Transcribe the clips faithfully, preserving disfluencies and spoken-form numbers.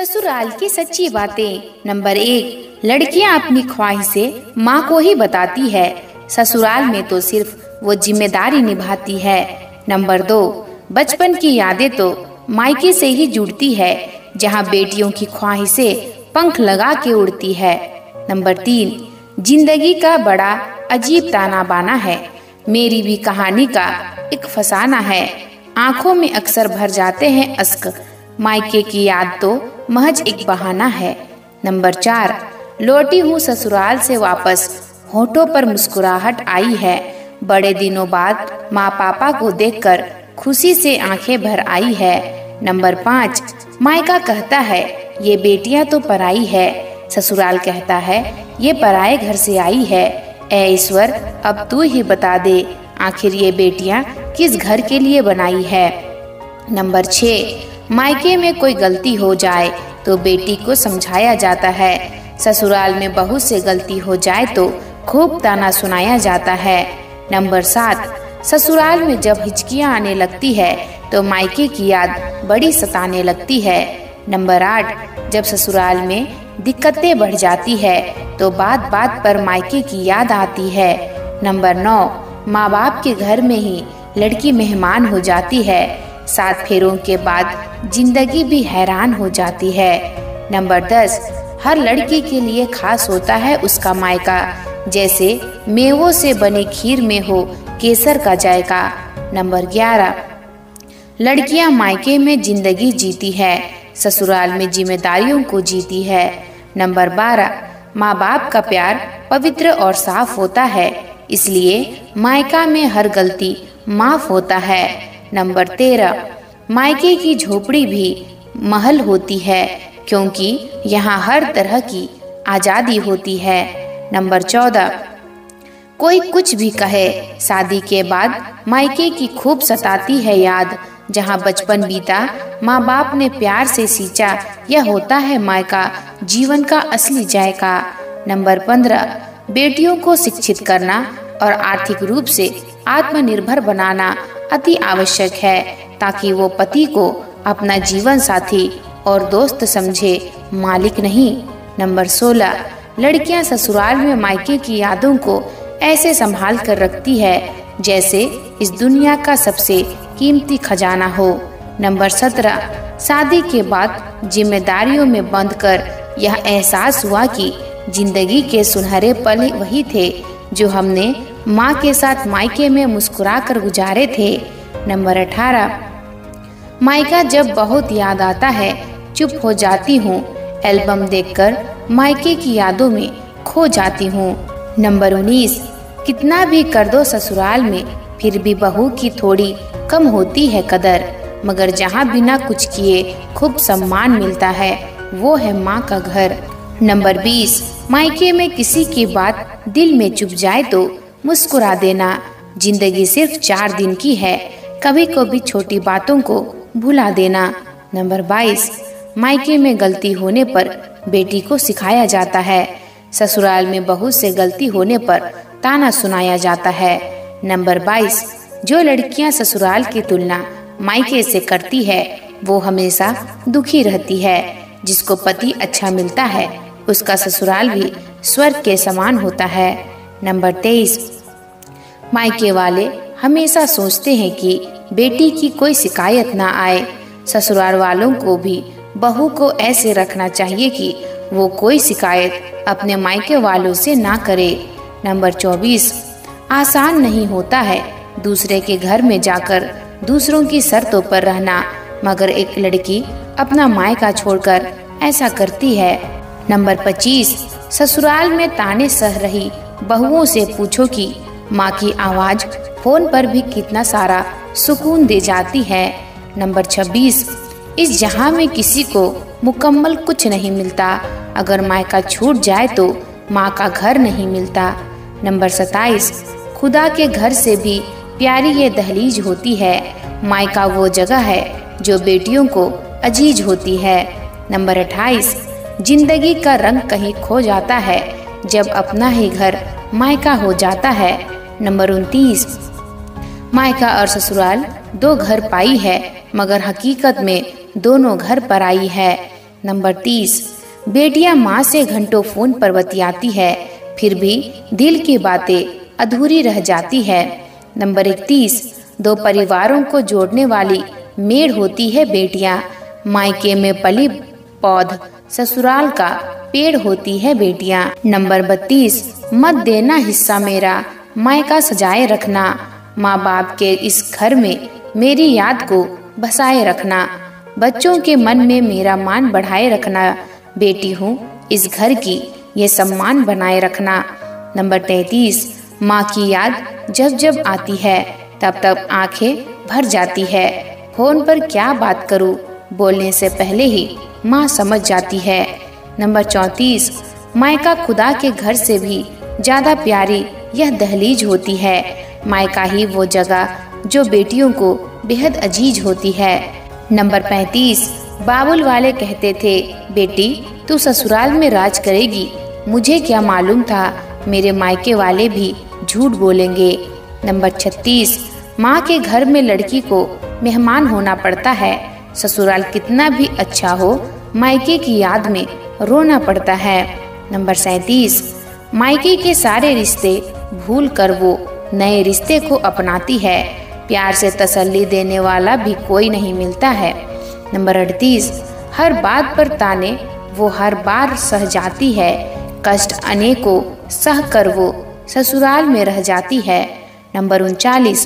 ससुराल की सच्ची बातें। नंबर एक, लड़कियां अपनी ख्वाहिशें माँ को ही बताती है। ससुराल में तो सिर्फ वो जिम्मेदारी निभाती है। नंबर दो, बचपन की यादें तो मायके से ही जुड़ती है, जहाँ बेटियों की ख्वाहिशें पंख लगा के उड़ती है। नंबर तीन, जिंदगी का बड़ा अजीब ताना बाना है, मेरी भी कहानी का एक फसाना है। आंखों में अक्सर भर जाते हैं अश्क, मायके की याद तो महज एक बहाना है। नंबर चार, लौटी हूँ ससुराल से वापस, होठों पर मुस्कुराहट आई है। बड़े दिनों बाद माँ पापा को देखकर खुशी से आंखें भर आई है। नंबर पाँच, मायका कहता है ये बेटियां तो पराई है, ससुराल कहता है ये पराए घर से आई है। ऐ ईश्वर अब तू ही बता दे, आखिर ये बेटियां किस घर के लिए बनाई है। नंबर छः, मायके में कोई गलती हो जाए तो बेटी को समझाया जाता है, ससुराल में बहू से गलती हो जाए तो खूब ताना सुनाया जाता है। नंबर सात, ससुराल में जब हिचकियां आने लगती है तो मायके की याद बड़ी सताने लगती है। नंबर आठ, जब ससुराल में दिक्कतें बढ़ जाती है तो बात बात पर मायके की याद आती है। नंबर नौ, माँ बाप के घर में ही लड़की मेहमान हो जाती है, सात फेरों के बाद जिंदगी भी हैरान हो जाती है। नंबर दस, हर लड़की के लिए खास होता है उसका मायका, जैसे मेवों से बने खीर में हो केसर का जायका। नंबर ग्यारह, लड़कियां मायके में जिंदगी जीती है, ससुराल में जिम्मेदारियों को जीती है। नंबर बारह, माँ बाप का प्यार पवित्र और साफ होता है, इसलिए मायका में हर गलती माफ होता है। नंबर तेरह, मायके की झोपड़ी भी महल होती है, क्योंकि यहाँ हर तरह की आज़ादी होती है। नंबर चौदह, कोई कुछ भी कहे, शादी के बाद मायके की खूब सताती है याद, जहाँ बचपन बीता माँ बाप ने प्यार से सींचा, यह होता है मायका जीवन का असली जायका। नंबर पंद्रह, बेटियों को शिक्षित करना और आर्थिक रूप से आत्मनिर्भर बनाना अति आवश्यक है, ताकि वो पति को अपना जीवन साथी और दोस्त समझे, मालिक नहीं। नंबर सोलह, लड़कियां ससुराल में मायके की यादों को ऐसे संभाल कर रखती है जैसे इस दुनिया का सबसे कीमती खजाना हो। नंबर सत्रह, शादी के बाद जिम्मेदारियों में बंध कर यह एहसास हुआ कि जिंदगी के सुनहरे पल वही थे जो हमने माँ के साथ मायके में मुस्कुरा कर गुजारे थे। नंबर अठारह, मायका जब बहुत याद आता है चुप हो जाती हूँ, एल्बम देखकर मायके की यादों में खो जाती हूँ। नंबर उन्नीस, कितना भी कर दो ससुराल में फिर भी बहू की थोड़ी कम होती है कदर, मगर जहाँ बिना कुछ किए खूब सम्मान मिलता है वो है माँ का घर। नंबर बीस, मायके में किसी की बात दिल में चुभ जाए तो मुस्कुरा देना, जिंदगी सिर्फ चार दिन की है, कभी कभी छोटी बातों को भुला देना। नंबर बाईस, मायके में गलती होने पर बेटी को सिखाया जाता है, ससुराल में बहू से गलती होने पर ताना सुनाया जाता है। नंबर बाईस, जो लड़कियां ससुराल की तुलना मायके से करती है वो हमेशा दुखी रहती है, जिसको पति अच्छा मिलता है उसका ससुराल भी स्वर्ग के समान होता है। नंबर तेईस, मायके वाले हमेशा सोचते हैं कि बेटी की कोई शिकायत ना आए, ससुराल वालों को भी बहू को ऐसे रखना चाहिए कि वो कोई शिकायत अपने मायके वालों से ना करे। नंबर चौबीस, आसान नहीं होता है दूसरे के घर में जाकर दूसरों की शर्तों पर रहना, मगर एक लड़की अपना मायका छोड़कर ऐसा करती है। नंबर पच्चीस, ससुराल में ताने सह रही बहुओं से पूछो कि माँ की आवाज फोन पर भी कितना सारा सुकून दे जाती है। नंबर छब्बीस, इस जहां में किसी को मुकम्मल कुछ नहीं मिलता, अगर मायका छूट जाए तो माँ का घर नहीं मिलता। नंबर सत्ताईस, खुदा के घर से भी प्यारी ये दहलीज होती है, मायका वो जगह है जो बेटियों को अजीज होती है। नंबर अट्ठाईस, जिंदगी का रंग कहीं खो जाता है जब अपना ही घर मायका हो जाता है। नंबर उनतीस, मायका और ससुराल दो घर पाई है, मगर हकीकत में दोनों घर पर आई है। नंबर तीस, बेटियां माँ से घंटों फोन पर बतियाती है, फिर भी दिल की बातें अधूरी रह जाती है। नंबर इकतीस, दो परिवारों को जोड़ने वाली मेड़ होती है बेटियां, मायके में पली पौध ससुराल का पेड़ होती है बेटियां। नंबर बत्तीस, मत देना हिस्सा मेरा, मायका सजाए रखना, माँ बाप के इस घर में मेरी याद को बसाए रखना, बच्चों के मन में मेरा मान बढ़ाए रखना, बेटी हूँ इस घर की ये सम्मान बनाए रखना। नंबर तैतीस, माँ की याद जब जब आती है तब तब आंखें भर जाती है, फोन पर क्या बात करूँ, बोलने से पहले ही माँ समझ जाती है। नंबर चौंतीस, मायका खुदा के घर से भी ज्यादा प्यारी यह दहलीज होती है, मायका ही वो जगह जो बेटियों को बेहद अजीज होती है। नंबर पैंतीस, बाबुल वाले कहते थे, बेटी तू ससुराल में राज करेगी, मुझे क्या मालूम था मेरे मायके वाले भी झूठ बोलेंगे। नंबर छत्तीस, माँ के घर में लड़की को मेहमान होना पड़ता है, ससुराल कितना भी अच्छा हो मायके की याद में रोना पड़ता है। नंबर सैंतीस, मायके के सारे रिश्ते भूल कर वो नए रिश्ते को अपनाती है, प्यार से तसल्ली देने वाला भी कोई नहीं मिलता है। नंबर अड़तीस, हर बात पर ताने वो हर बार सह जाती है, कष्ट अनेकों सह कर वो ससुराल में रह जाती है। नंबर उनचालीस,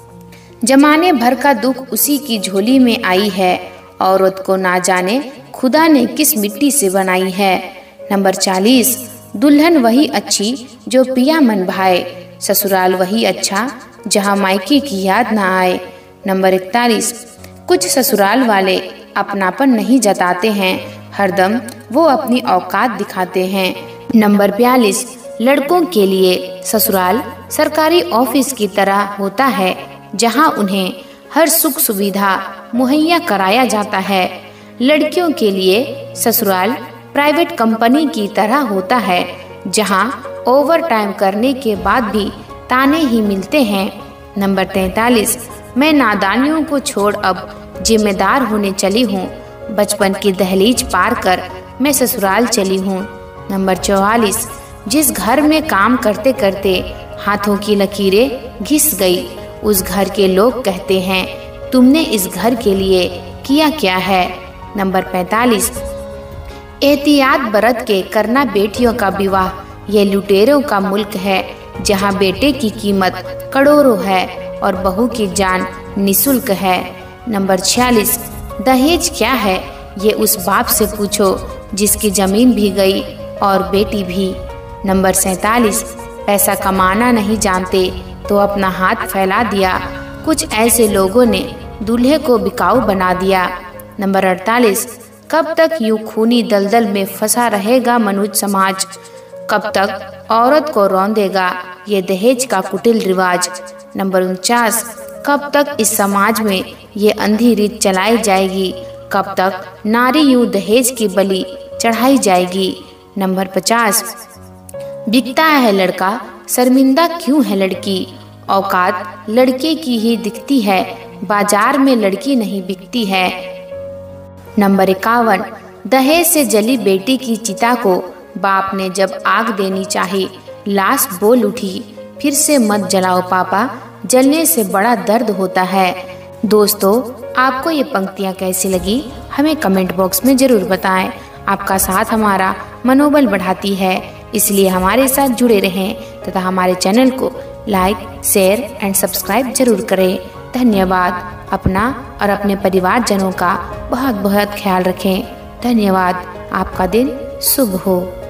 जमाने भर का दुख उसी की झोली में आई है, औरत को ना जाने खुदा ने किस मिट्टी से बनाई है। नंबर चालीस, दुल्हन वही अच्छी जो पिया मन भाए, ससुराल वही अच्छा जहाँ मायके की याद ना आए। नंबर इकतालीस, कुछ ससुराल वाले अपनापन नहीं जताते हैं, हरदम वो अपनी औकात दिखाते हैं। नंबर बयालीस, लड़कों के लिए ससुराल सरकारी ऑफिस की तरह होता है, जहां उन्हें हर सुख सुविधा मुहैया कराया जाता है। लड़कियों के लिए ससुराल प्राइवेट कंपनी की तरह होता है, जहां ओवर टाइम करने के बाद भी ताने ही मिलते हैं। नंबर तैंतालीस, मैं नादानियों को छोड़ अब जिम्मेदार होने चली हूँ, बचपन की दहलीज पार कर मैं ससुराल चली हूँ। नंबर चौवालीस, जिस घर में काम करते करते हाथों की लकीरें घिस गई, उस घर के लोग कहते हैं तुमने इस घर के लिए किया क्या है। नंबर पैंतालीस, एहतियात बरत के करना बेटियों का विवाह, ये लुटेरों का मुल्क है, जहाँ बेटे की कीमत करोड़ों है और बहू की जान निशुल्क है। नंबर छियालीस, दहेज क्या है ये उस बाप से पूछो जिसकी जमीन भी गई और बेटी भी। नंबर सैतालीस, पैसा कमाना नहीं जानते तो अपना हाथ फैला दिया, कुछ ऐसे लोगों ने दूल्हे को बिकाऊ बना दिया। नंबर अड़तालीस, कब तक यूं खूनी दलदल में फंसा रहेगा मनुष्य समाज, कब तक औरत को रौंदेगा ये दहेज का कुटिल रिवाज। नंबर उनचास, कब तक इस समाज में ये अंधी रीत चलाई जाएगी, कब तक नारी यूं दहेज की बलि चढ़ाई जाएगी। नंबर पचास, बिकता है लड़का शर्मिंदा क्यों है लड़की, औकात लड़के की ही दिखती है, बाजार में लड़की नहीं बिकती है। नंबर इक्यावन, दहेज से जली बेटी की चिता को बाप ने जब आग देनी चाही, लाश बोल उठी फिर से मत जलाओ पापा, जलने से बड़ा दर्द होता है। दोस्तों, आपको ये पंक्तियाँ कैसी लगी हमें कमेंट बॉक्स में जरूर बताएं। आपका साथ हमारा मनोबल बढ़ाती है, इसलिए हमारे साथ जुड़े रहें तथा हमारे चैनल को लाइक, शेयर एंड सब्सक्राइब जरूर करें। धन्यवाद। अपना और अपने परिवारजनों का बहुत बहुत ख्याल रखें। धन्यवाद। आपका दिन शुभ हो।